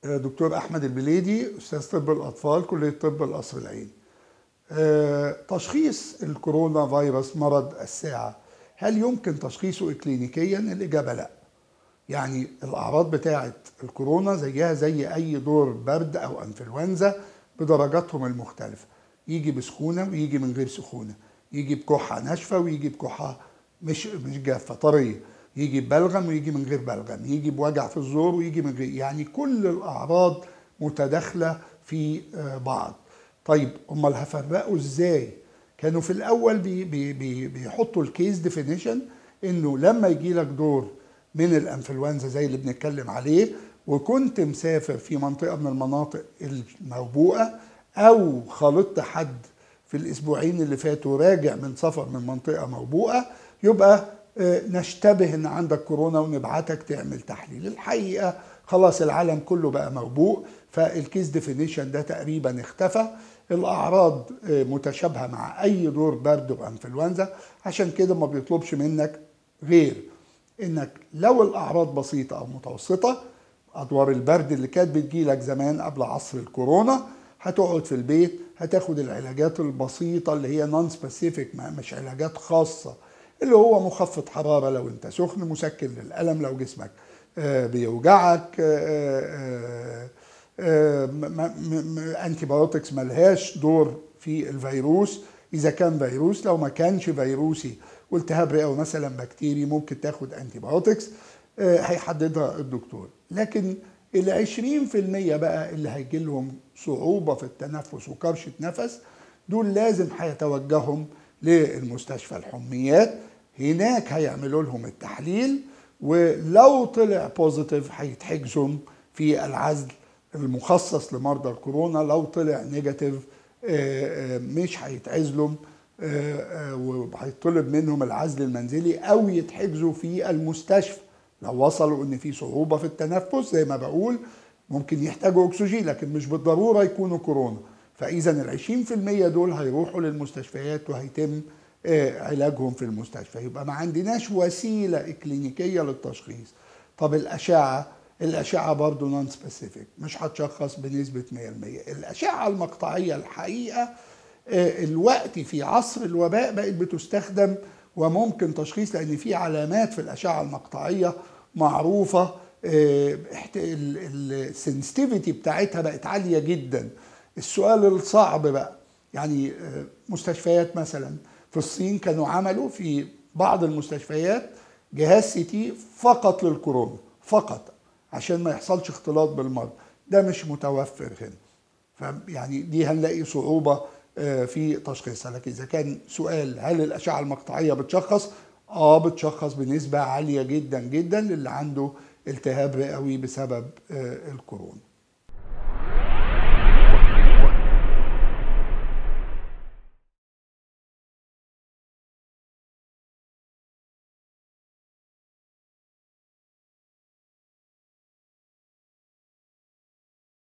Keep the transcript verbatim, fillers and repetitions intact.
دكتور أحمد البليدي، أستاذ طب الأطفال، كلية طب القصر العيني. آه، تشخيص الكورونا فيروس مرض الساعة، هل يمكن تشخيصه إكلينيكيا؟ الإجابة لا. يعني الأعراض بتاعة الكورونا زيها زي أي دور برد أو أنفلونزا بدرجاتهم المختلفة، يجي بسخونة ويجي من غير سخونة، يجي بكحة ناشفة ويجي بكحة مش مش جافة طرية، يجي ببلغم ويجي من غير بلغم، يجي بوجع في الزور ويجي من غير، يعني كل الأعراض متداخلة في بعض. طيب امال هفرقوا ازاي؟ كانوا في الاول بي بي بي بيحطوا الكيس ديفينيشن انه لما يجي لك دور من الانفلونزا زي اللي بنتكلم عليه وكنت مسافر في منطقه من المناطق الموبوءه او خالطت حد في الاسبوعين اللي فاتوا راجع من سفر من منطقه موبوءه، يبقى نشتبه ان عندك كورونا ونبعتك تعمل تحليل. الحقيقه خلاص العالم كله بقى موبوء، فالكيس ديفينيشن ده تقريبا اختفى. الاعراض متشابهه مع اي دور برد وانفلونزا، عشان كده ما بيطلبش منك غير انك لو الاعراض بسيطه او متوسطه، ادوار البرد اللي كانت بتجيلك زمان قبل عصر الكورونا، هتقعد في البيت هتاخد العلاجات البسيطه اللي هي نون سبيسيفيك، مش علاجات خاصه، اللي هو مخفض حراره لو انت سخن، مسكن للالم لو جسمك بيوجعك، انتي بايوتكس ملهاش دور في الفيروس اذا كان فيروس. لو ما كانش فيروسي والتهاب رئوي مثلا بكتيري ممكن تاخد انتي بايوتكس هيحددها الدكتور. لكن ال عشرين في المية بقى اللي هيجي لهم صعوبه في التنفس وكرشه نفس، دول لازم هيتوجههم للمستشفى الحميات، هناك هيعملوا لهم التحليل، ولو طلع بوزيتيف هيتحجزوا في العزل المخصص لمرضى الكورونا، لو طلع نيجاتيف مش هيتعزلوا وهيطلب منهم العزل المنزلي او يتحجزوا في المستشفى. لو وصلوا ان في صعوبه في التنفس زي ما بقول ممكن يحتاجوا اكسجين، لكن مش بالضروره يكونوا كورونا. فاذا ال عشرين في المية دول هيروحوا للمستشفيات وهيتم علاجهم في المستشفى. يبقى ما عندناش وسيله اكلينيكيه للتشخيص. طب الاشعه، الاشعه برضو نون سبيسيفيك، مش هتشخص بنسبه مية في المية. الاشعه المقطعيه الحقيقه الوقت في عصر الوباء بقت بتستخدم وممكن تشخيص، لان في علامات في الاشعه المقطعيه معروفه، السنسيتيفيتي بتاعتها بقت عاليه جدا. السؤال الصعب بقى، يعني مستشفيات مثلا في الصين كانوا عملوا في بعض المستشفيات جهاز سي تي فقط للكورونا، فقط عشان ما يحصلش اختلاط بالمرض. ده مش متوفر هنا، فيعني دي هنلاقي صعوبة في تشخيصها. لكن إذا كان سؤال هل الأشعة المقطعية بتشخص؟ آه بتشخص بنسبة عالية جدا جدا للي عنده التهاب رئوي بسبب الكورونا.